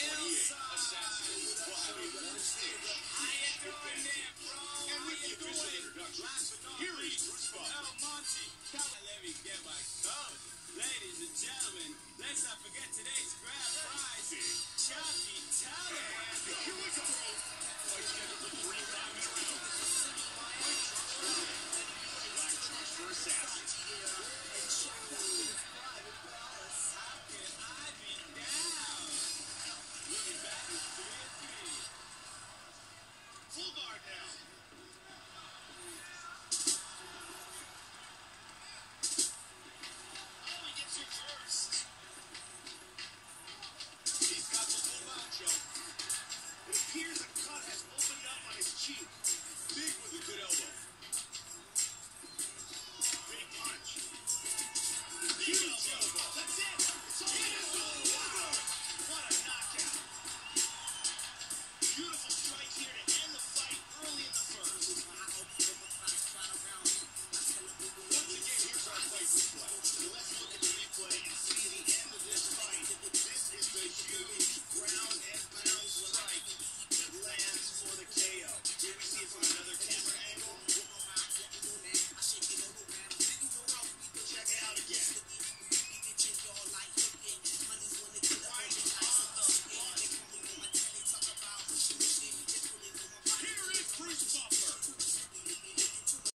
Assassin will have a one-stage advantage. And with the official introduction, here is Goosebumps. Monty, let me get my gun.